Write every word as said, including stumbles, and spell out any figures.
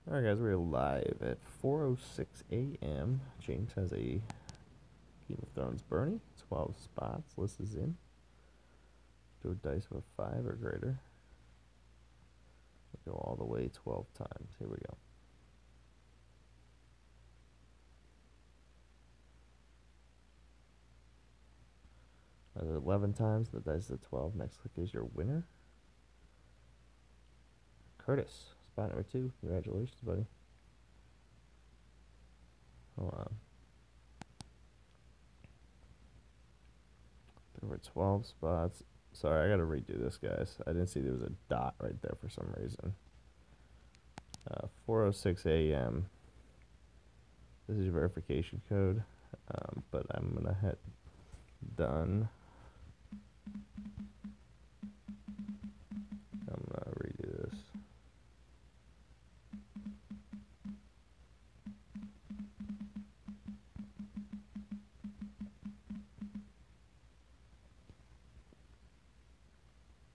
Alright guys, we're live at four oh six a m James has a Game of Thrones Bernie, twelve spots, list is in. Do a dice with a five or greater. We'll go all the way twelve times. Here we go. Another eleven times, the dice is at twelve. Next click is your winner. Curtis, spot number two. Congratulations, buddy. Hold on. There were twelve spots. Sorry, I gotta redo this, guys. I didn't see there was a dot right there for some reason. Uh, four oh six a m This is your verification code, um, but I'm gonna hit done.